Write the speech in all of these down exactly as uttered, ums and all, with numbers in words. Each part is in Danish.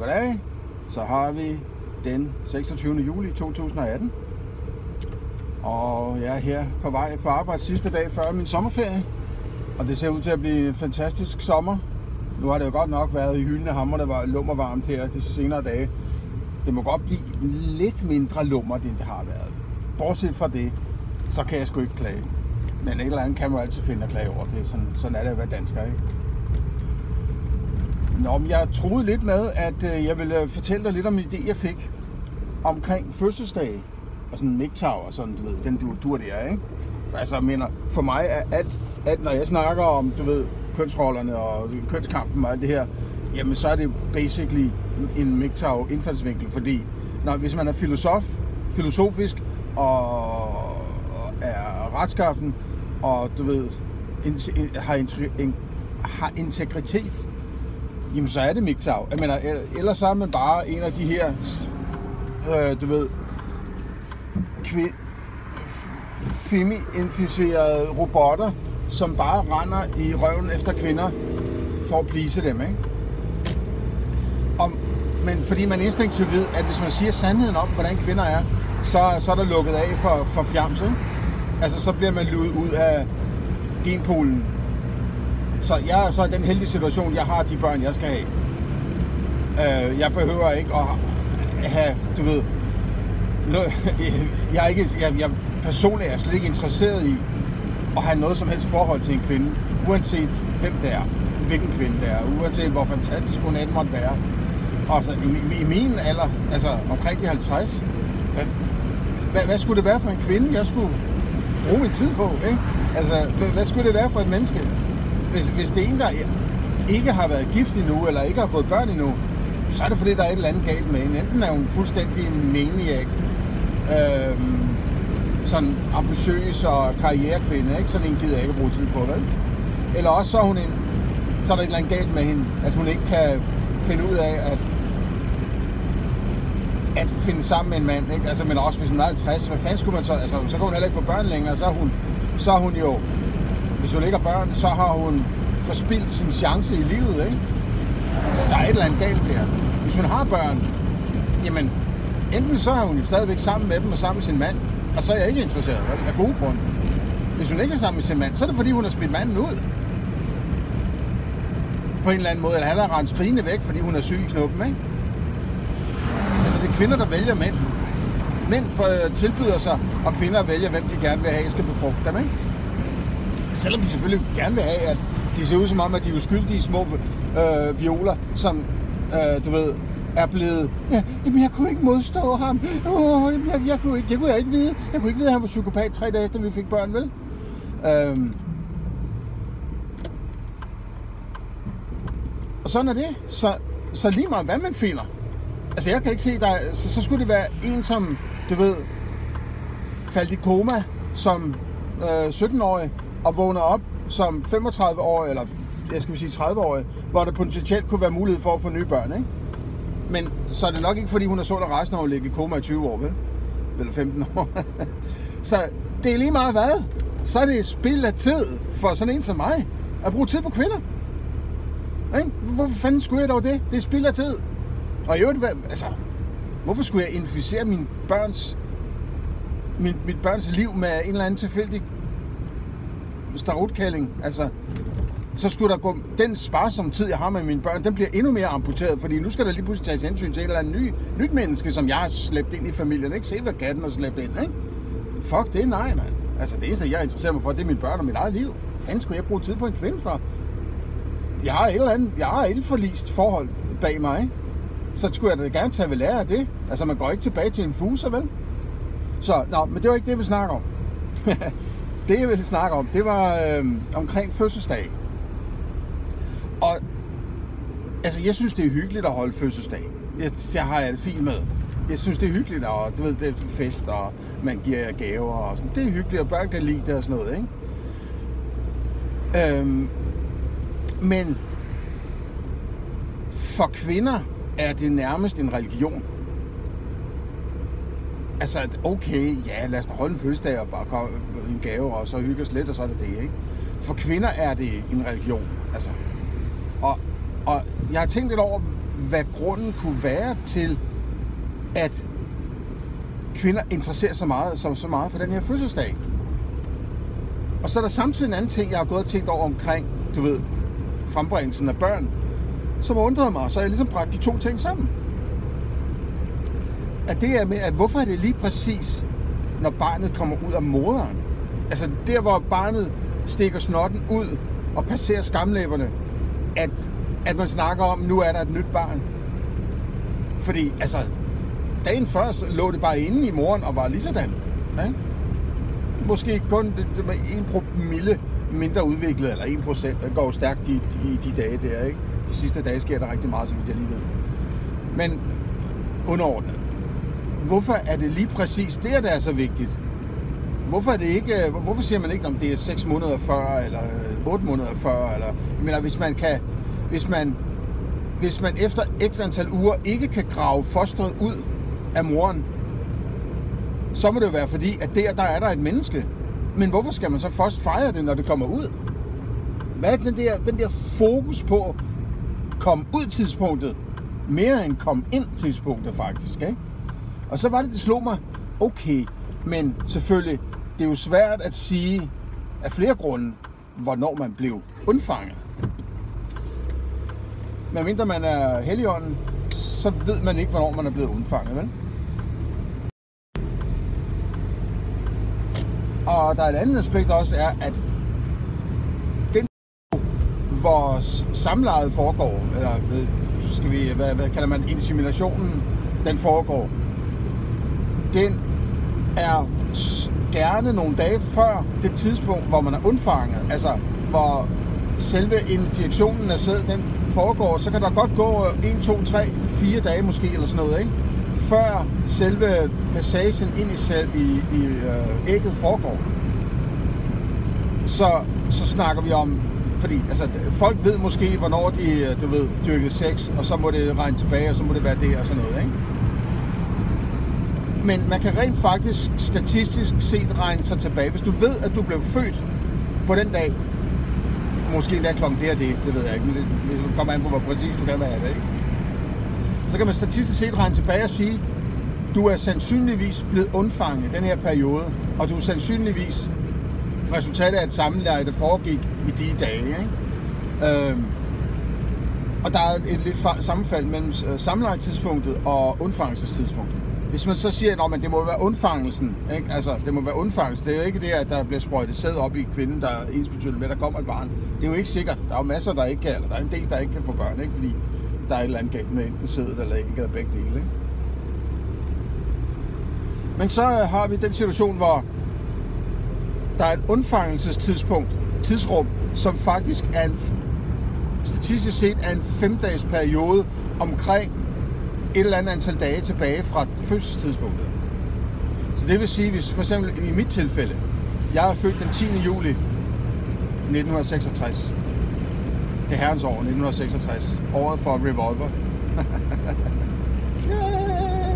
goddag. Så har vi den seksogtyvende juli to tusind og atten. Og jeg er her på vej på arbejde sidste dag før min sommerferie. Og det ser ud til at blive en fantastisk sommer. Nu har det jo godt nok været i hyldende hammer, der var lummervarmt her de senere dage. Det må godt blive lidt mindre lummer, end det har været. Bortset fra det, så kan jeg sgu ikke klage. Men et eller andet kan man jo altid finde at klage over det. Sådan, sådan er det at være dansker, ikke? Nå, men jeg troede lidt med, at jeg ville fortælle dig lidt om en idé, jeg fik omkring fødselsdage. Og sådan en MGTOW og sådan, du ved, den du, du er der, ikke? For, altså, jeg mener, for mig er at, at, når jeg snakker om, du ved, kønsrollerne og kønskampen og alt det her, jamen så er det basically en MGTOW indfaldsvinkel, fordi når, hvis man er filosof, filosofisk og, og er retskaffen og du ved, in, in, har, in, har integritet, jamen så er det MGTOW. Jeg mener, ellers så er man bare en af de her, øh, du ved, kvi- femi-inficerede robotter, som bare render i røven efter kvinder for at please dem, ikke? Og, men fordi man instinktivt ved, at hvis man siger sandheden om, hvordan kvinder er, så, så er der lukket af for, for fjams, ikke? Altså, så bliver man luet ud af genpoolen. Så jeg er så i den heldige situation, jeg har de børn, jeg skal have. Øh, jeg behøver ikke at have, du ved, jeg er ikke, jeg, jeg personligt er slet ikke interesseret i at have noget som helst forhold til en kvinde, uanset hvem det er, hvilken kvinde det er, uanset hvor fantastisk hun end måtte være. Og så i, i min alder, altså omkring de halvtreds, hvad, hvad, hvad skulle det være for en kvinde, jeg skulle bruge min tid på, ikke? Altså, hvad, hvad skulle det være for et menneske? Hvis, hvis det er en, der ikke har været gift endnu, eller ikke har fået børn endnu, så er det fordi, der er et eller andet galt med hende. Enten er hun fuldstændig maniac, øh, sådan ambitiøs og karrierekvinde, ikke? Sådan en gider jeg ikke at bruge tid på, vel? Eller også så er, hun en, så er der et eller andet galt med hende, at hun ikke kan finde ud af at, at finde sammen med en mand, ikke? Altså, men også hvis hun er halvtreds, hvad fanden skulle man så? Altså, så kan hun heller ikke få børn længere, så er hun, så er hun jo, hvis hun ikke har børn, så har hun forspildt sin chance i livet, ikke? Så der er et eller andet galt der. Hvis hun har børn, jamen, enten så er hun jo stadigvæk sammen med dem og sammen med sin mand, og så er jeg ikke interesseret, af gode grund. Hvis hun ikke er sammen med sin mand, så er det fordi, hun har smidt manden ud. På en eller anden måde, eller han har rendt skrigende væk, fordi hun er syg i knuppen, ikke? Altså, det er kvinder, der vælger mænd. Mænd tilbyder sig, og kvinder vælger, hvem de gerne vil have, skal befrugte dem, ikke? Selvom de selvfølgelig gerne vil have, at de ser ud som om, at de uskyldige små øh, violer, som, øh, du ved, er blevet, ja, jamen jeg kunne ikke modstå ham. Oh, jeg, jeg, kunne ikke, det kunne jeg ikke vide. Jeg kunne ikke vide, at han var psykopat tre dage efter, vi fik børn, vel? Øhm. Og sådan er det. Så, så lige meget, hvad man finder. Altså, jeg kan ikke se, der, så, så skulle det være en, som, du ved, faldt i koma som øh, sytten-årig, og vågner op som femogtredive-årig, eller jeg skal sige tredive-årig, hvor der potentielt kunne være mulighed for at få nye børn, ikke? Men så er det nok ikke, fordi hun er sund og resten af at ligge i koma i tyve år, vel? Eller femten år. Så det er lige meget hvad. Så er det spild af tid for sådan en som mig, at bruge tid på kvinder. Ikke? Hvorfor fanden skulle jeg dog det? Det er spild af tid. Og i øvrigt, altså, hvorfor skulle jeg inficere min børns, min, mit børns liv med en eller anden tilfældig starutkælling? Altså, så skulle der gå, den sparsomme tid, jeg har med mine børn, den bliver endnu mere amputeret, fordi nu skal der lige pludselig tages hensyn til et eller andet ny, nyt menneske, som jeg har slæbt ind i familien, ikke? Se, hvad katten har slæbt ind, ikke? Fuck, det er nej, mand. Altså, det eneste, jeg interesserer mig for, det er mine børn og mit eget liv. Hvad fanden skulle jeg bruge tid på en kvinde for? Jeg har et eller andet, jeg har et forlist forhold bag mig, ikke? Så skulle jeg da gerne tage ved lære af det. Altså, man går ikke tilbage til en fuser, vel? Så, nå, men det var ikke det, jeg ville snakke om. Det, jeg ville snakke om, det var øh, omkring fødselsdag. Og altså, jeg synes, det er hyggeligt at holde fødselsdag. Jeg, jeg har det fint med. Jeg synes, det er hyggeligt, og du ved, det er fest, og man giver gaver og sådan. Det er hyggeligt, og børn kan lide det og sådan noget, ikke? Øhm, men for kvinder er det nærmest en religion. Altså, okay, ja, lad os da holde en fødselsdag og bare komme en gave, og så hygge os lidt, og så er det det, ikke? For kvinder er det en religion, altså. Og, og jeg har tænkt lidt over, hvad grunden kunne være til, at kvinder interesserer sig meget, så, så meget for den her fødselsdag. Og så er der samtidig en anden ting, jeg har gået og tænkt over omkring, du ved, frembringelsen af børn, som undrede mig, så jeg ligesom bragt de to ting sammen. At det er med, at hvorfor er det lige præcis, når barnet kommer ud af moderen? Altså der, hvor barnet stikker snotten ud og passerer skamlæberne, at, at man snakker om, nu er der et nyt barn. Fordi, altså, dagen før så lå det bare inde i moren og var lige sådan. Ja? Måske kun det, det var en promille mindre udviklet, eller en procent. Det går stærkt i de, de, de dage der, ikke? De sidste dage sker der rigtig meget, så vidt jeg lige ved. Men underordnet. Hvorfor er det lige præcis det, der er så vigtigt? Hvorfor er det ikke, hvorfor siger man ikke, om det er seks måneder før, eller otte måneder før, eller, jeg mener, hvis man kan, hvis man, hvis man efter x antal uger ikke kan grave fosteret ud af moren, så må det jo være fordi, at der, der er der et menneske. Men hvorfor skal man så først fejre det, når det kommer ud? Hvad er den der, den der fokus på komme ud tidspunktet, mere end komme ind tidspunktet faktisk, ikke? Og så var det, det slog mig, okay, men selvfølgelig, det er jo svært at sige af flere grunde, hvornår man blev undfanget. Men mindre man er Helligånden, så ved man ikke, hvornår man er blevet undfanget, vel? Og der er et andet aspekt også, er, at den, hvor samlejet foregår, eller skal vi, hvad, hvad kalder man, inseminationen, den foregår, den er gerne nogle dage før det tidspunkt, hvor man er undfanget. Altså, hvor selve injektionen af sæd, den foregår, så kan der godt gå en, to, tre, fire dage måske, eller sådan noget, ikke? Før selve passagen ind i, selv, i, i øh, ægget foregår. Så, så snakker vi om, fordi altså, folk ved måske, hvornår de, du ved, dyrkede sex, og så må det regne tilbage, og så må det være det, og sådan noget, ikke? Men man kan rent faktisk statistisk set regne sig tilbage. Hvis du ved, at du blev født på den dag, måske endda klokken det og det, det ved jeg ikke, men det, det kommer an på, hvor præcis du kan være det, ikke? Så kan man statistisk set regne tilbage og sige, du er sandsynligvis blevet undfanget i den her periode, og du er sandsynligvis resultatet af et sammenleje, der foregik i de dage, ikke? Øhm, og der er et lidt sammenfald mellem sammenlejetidspunktet og undfangelsestidspunktet. Hvis man så siger, at det må være undfangelsen, ikke? Altså, det må være undfangelsen. Det er jo ikke det, at der bliver sprøjtet sæd op i kvinden, der er ensbetydende med, at der kommer et barn. Det er jo ikke sikkert. Der er jo masser, der ikke kan, eller der er en del, der ikke kan få børn, ikke? Fordi der er et eller andet galt med enten sædet eller ikke af begge dele, ikke? Men så har vi den situation, hvor der er et undfangelsestidspunkt, tidsrum, som faktisk er en, statistisk set er en femdages periode omkring et eller andet antal dage tilbage fra fødselstidspunktet. Så det vil sige, hvis for eksempel i mit tilfælde, jeg er født den tiende juli nitten seksogtres. Det er herrens år, nitten seksogtres. Året for Revolver. Yeah.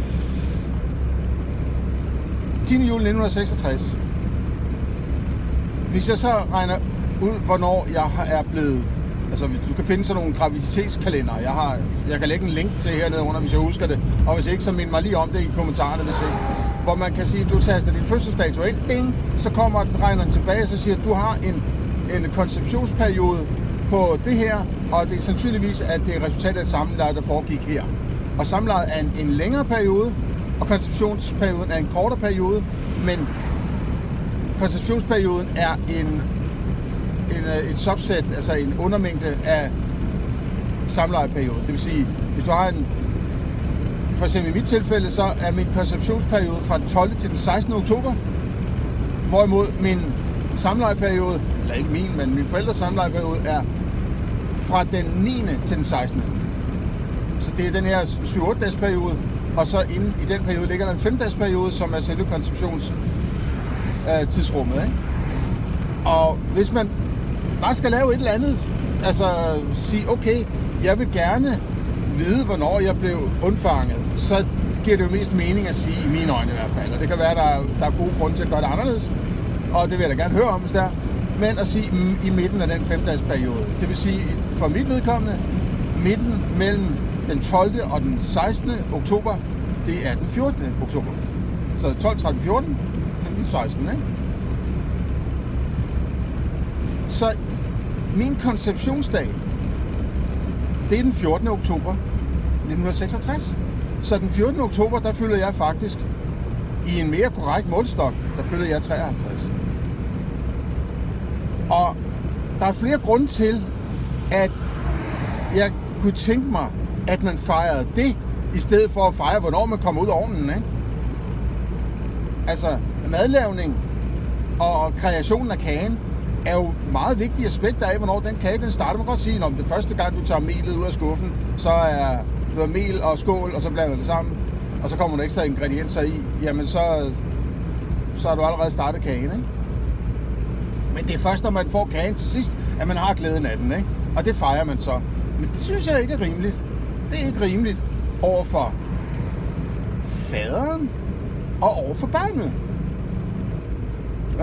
tiende juli nitten seksogtres. Hvis jeg så regner ud, hvornår jeg er blevet... Altså, du kan finde sådan nogle graviditetskalender. Jeg, har, jeg kan lægge en link til hernede under, hvis jeg husker det. Og hvis ikke, så mind mig lige om det i kommentarerne, hvis ikke. Hvor man kan sige, at du taster din fødselsdato ind, ding, så kommer regneren tilbage, og så siger, at du har en, en konceptionsperiode på det her, og det er sandsynligvis, at det er resultatet af et samleje, der foregik her. Og samlejet er en, en længere periode, og konceptionsperioden er en kortere periode, men konceptionsperioden er en... En, et subset, altså en undermængde af samlejeperioden. Det vil sige, hvis du har en, for eksempel i mit tilfælde, så er min konceptionsperiode fra den tolvte til den sekstende oktober, hvorimod min samlejeperiode, eller ikke min, men min forældres samlejeperiode er fra den niende til den sekstende. Så det er den her syv otte dages periode, og så inden i den periode ligger der en fem dages periode, som er selve konceptions øh, tidsrummet, ikke? Og hvis man bare skal lave et eller andet, altså sige, okay, jeg vil gerne vide, hvornår jeg blev undfanget, så giver det jo mest mening at sige, i mine øjne i hvert fald. Og det kan være, at der, der er gode grunde til at gøre det anderledes, og det vil jeg da gerne høre om, hvis der er. Men at sige i midten af den fem-dages periode. Det vil sige, for mit vedkommende, midten mellem den tolvte og den sekstende oktober, det er den fjortende oktober. Så tolv, tretten, fjorten, femten, seksten, ikke? Så min konceptionsdag, det er den fjortende oktober nitten seksogtres. Så den fjortende oktober, der fylder jeg faktisk, i en mere korrekt målstok, der fylder jeg treoghalvtreds. Og der er flere grunde til, at jeg kunne tænke mig, at man fejrede det, i stedet for at fejre, hvornår man kommer ud af ovnen, ikke? Altså, madlavning og kreationen af kagen er jo meget vigtige aspekter af, hvornår den kage, den starter. Man kan godt sige, at det første gang, du tager melet ud af skuffen, så er du har mel og skål, og så blander det sammen, og så kommer der ekstra ingredienser i, jamen så, så har du allerede startet kagen, ikke? Men det er først, når man får kagen til sidst, at man har glæden af den, ikke? Og det fejrer man så. Men det synes jeg ikke er rimeligt. Det er ikke rimeligt over for faderen og over for barnet. Ja?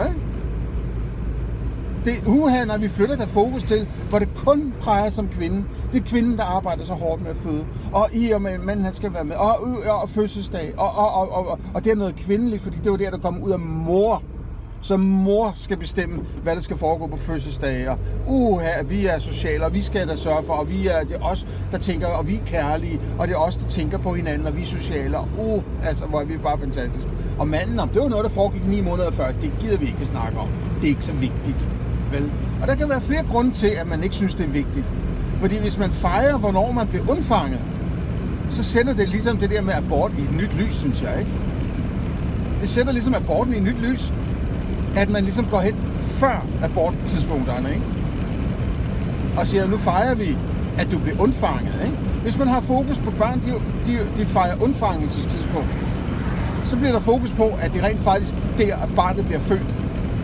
Det er uha, når vi flytter der fokus til, hvor det kun drejer som kvinde. Det er kvinden, der arbejder så hårdt med at føde. Og i og med manden, han skal være med. Og, og, og fødselsdag. Og, og, og, og, og det er noget kvindeligt, fordi det er jo der, der kommer ud af mor. Så mor skal bestemme, hvad der skal foregå på fødselsdage. Og uha, vi er sociale, og vi skal da sørge for, og vi er, det er os, der tænker, og vi er kærlige, og det er os, der tænker på hinanden, og vi er sociale, og uh, altså, hvor er vi bare fantastiske. Og manden, det var noget, der foregik ni måneder før, det gider vi ikke snakke om. Det er ikke så vigtigt, vel? Og der kan være flere grunde til, at man ikke synes, det er vigtigt. Fordi hvis man fejrer, hvornår man bliver undfanget, så sætter det ligesom det der med abort i et nyt lys, synes jeg, ikke? Det sætter ligesom aborten i et nyt lys, at man ligesom går hen før aborttidspunkterne, ikke? Og siger, nu fejrer vi, at du bliver undfanget, ikke? Hvis man har fokus på børn, de, de, de fejrer undfangelsestidspunkt, så bliver der fokus på, at det rent faktisk der, at barnet bliver født.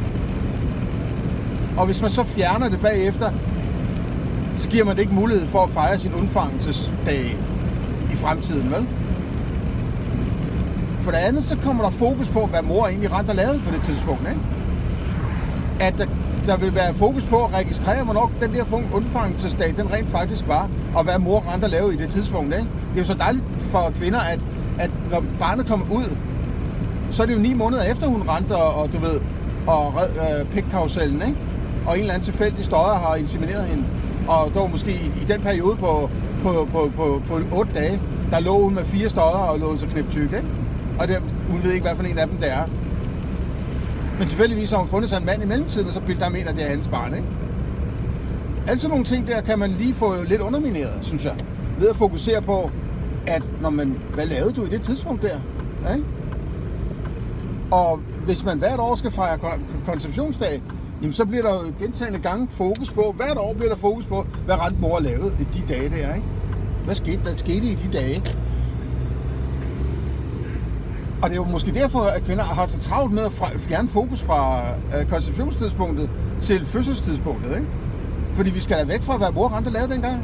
Og hvis man så fjerner det bagefter, så giver man det ikke mulighed for at fejre sin undfangelsesdag i fremtiden, vel? For det andet, så kommer der fokus på, hvad mor egentlig rent har lavet på det tidspunkt, ikke? At der, der vil være fokus på at registrere, hvornår den der undfangelsesdag, den rent faktisk var, og hvad mor rent har lavet i det tidspunkt, ikke? Det er jo så dejligt for kvinder, at, at når barnet kommer ud, så er det jo ni måneder efter, hun rent og, og du ved, og red øh, pikkarusellen, ikke? Og en eller anden tilfældig støder har insemineret hende. Og dog måske i, i den periode på, på, på, på, på otte dage, der lå hun med fire støder og lå så kniptyk, ikke? Og det, hun ved ikke, hvad for en af dem det er. Men tilfældigvis har hun fundet sig en mand i mellemtiden, og så bilder der mener, at det er hans barn, ikke? Altså nogle ting der kan man lige få lidt undermineret, synes jeg. Ved at fokusere på, at når man, hvad lavede du i det tidspunkt der? Ikke? Og hvis man hvert år skal fejre konceptionsdag, jamen så bliver der jo gentagne gange fokus på, hvert år bliver der fokus på, hvad rent mor lavede i de dage der, ikke? Hvad skete der skete i de dage? Og det er jo måske derfor, at kvinder har så travlt med at fjerne fokus fra konceptionstidspunktet til fødselstidspunktet, ikke? Fordi vi skal da væk fra, hvad mor rent har lavet dengang.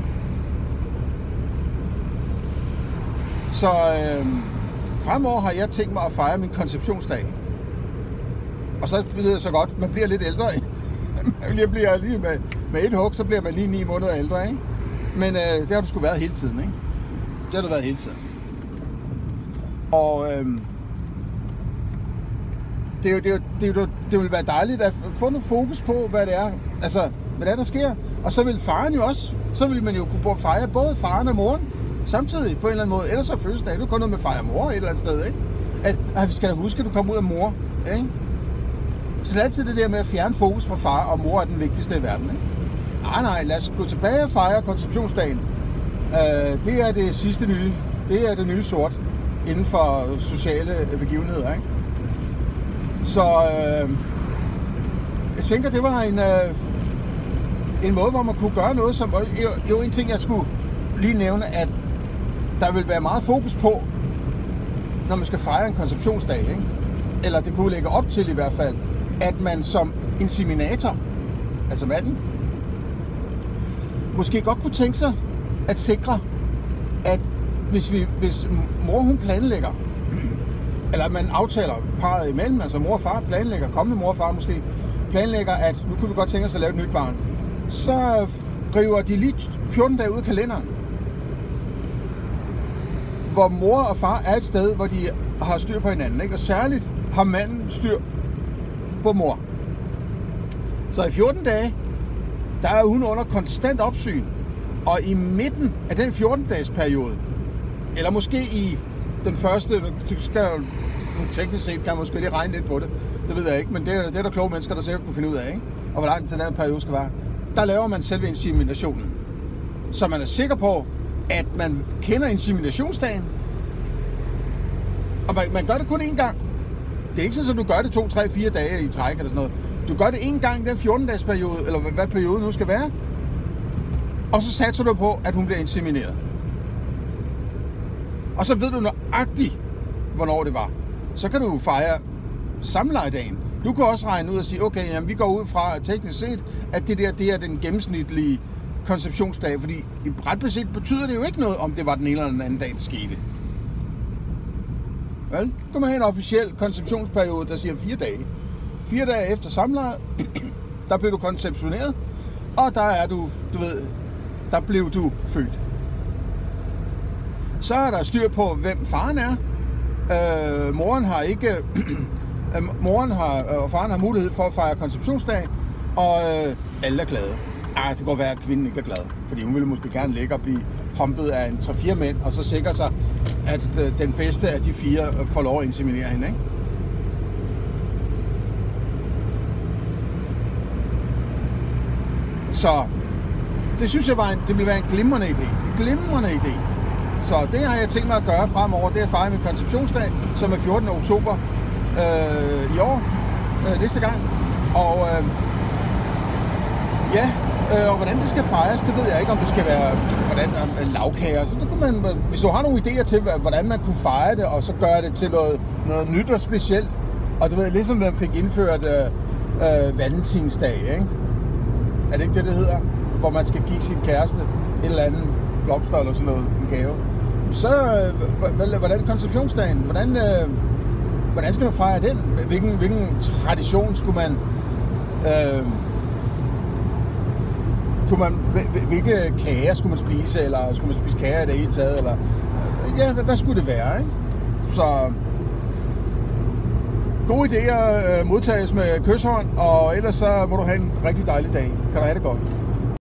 Så øh, fremover har jeg tænkt mig at fejre min konceptionsdag. Og så bliver det så godt, man bliver lidt ældre. Jeg bliver lige med, med et hug, så bliver man lige ni måneder ældre, ikke? Men øh, det har du sgu været hele tiden, ikke? Det har du været hele tiden. Og øh, det, er jo, det, er jo, det, er jo, det vil være dejligt at få noget fokus på, hvad det er, altså, hvad det er, der sker. Og så vil faren jo også, så vil man jo kunne fejre både faren og moren samtidig på en eller anden måde. Ellers så fødselsdag, det er kun noget med fejre mor et eller andet sted, ikke? At, at vi skal da huske, at du kommer ud af mor, ikke? Så det er altid det der med at fjerne fokus fra far, og mor er den vigtigste i verden, ikke? Nej, nej, lad os gå tilbage og fejre konceptionsdagen. Uh, det er det sidste nye. Det er det nye sort inden for sociale begivenheder, ikke? Så uh, jeg tænker, det var en, uh, en måde, hvor man kunne gøre noget, som jo en ting, jeg skulle lige nævne, at der vil være meget fokus på, når man skal fejre en konceptionsdag, ikke? Eller det kunne lægge op til i hvert fald, at man som inseminator, altså manden, måske godt kunne tænke sig at sikre, at hvis, vi, hvis mor hun planlægger, eller man aftaler parret imellem, altså mor og far planlægger, kommende mor og far måske, planlægger, at nu kunne vi godt tænke os at lave et nyt barn, så river de lige fjorten dage ud af kalenderen. hvor mor og far er et sted, hvor de har styr på hinanden, ikke? Og særligt har manden styr på mor. Så i fjorten dage, der er hun under konstant opsyn. Og i midten af den fjorten-dages periode, eller måske i den første, du skal jo teknisk set, kan man måske lige regne lidt på det, det ved jeg ikke, men det er, det er der kloge mennesker, der sikkert kunne finde ud af, ikke? Og hvor lang tid den periode skal være. Der laver man selve inseminationen. Så man er sikker på, at man kender inseminationsdagen, og man, man gør det kun én gang. Det er ikke sådan, at du gør det to, tre, fire dage i træk eller sådan noget. Du gør det én gang i den fjorten-dages periode, eller hvad perioden nu skal være, og så satser du på, at hun bliver insemineret. Og så ved du nøjagtigt, hvornår det var. Så kan du fejre samlejedagen. Du kan også regne ud og sige, okay, jamen, vi går ud fra teknisk set, at det der det er den gennemsnitlige konceptionsdag, fordi i ret beset betyder det jo ikke noget, om det var den ene eller den anden dag, det skete. Vel? Du kan man have en officiel konceptionsperiode, der siger fire dage. Fire dage efter samleje, der blev du konceptioneret, og der er du, du ved, der blev du født. Så er der styr på, hvem faren er. Øh, moren har ikke, øh, moren har, og faren har mulighed for at fejre konceptionsdag, og øh, alle er glade. Ej, det kan godt være, at kvinden ikke er glad, fordi hun ville måske gerne ligge og blive humpet af en tre fire mænd, og så sikre sig, at øh, den bedste af de fire øh, får lov at inseminere hende, ikke? Så det synes jeg var en, det ville være en glimrende idé. En glimrende idé. Så det har jeg tænkt mig at gøre fremover. Det er at fejre min konceptionsdag, som er fjortende oktober øh, i år. Øh, næste gang. Og øh, ja, øh, og hvordan det skal fejres, det ved jeg ikke, om det skal være hvordan, øh, lavkager. Så det kunne man, hvis du har nogle idéer til, hvordan man kunne fejre det, og så gøre det til noget, noget nyt og specielt. Og du ved, ligesom man fik indført øh, øh, valentinsdag, ikke? Er det ikke det, det hedder? Hvor man skal give sin kæreste et eller andet blomster eller sådan noget, en gave. Så, øh, hvordan konceptionsdagen? Hvordan, øh, hvordan skal man fejre den? Hvilken, hvilken tradition skulle man... Øh, kunne man hvilke kager skulle man spise, eller skulle man spise kager i det hele taget? Eller, øh, ja, hvad, hvad skulle det være, ikke? Så... Gode idéer øh, modtages med kyshånd, og ellers så må du have en rigtig dejlig dag. Kan du have det godt.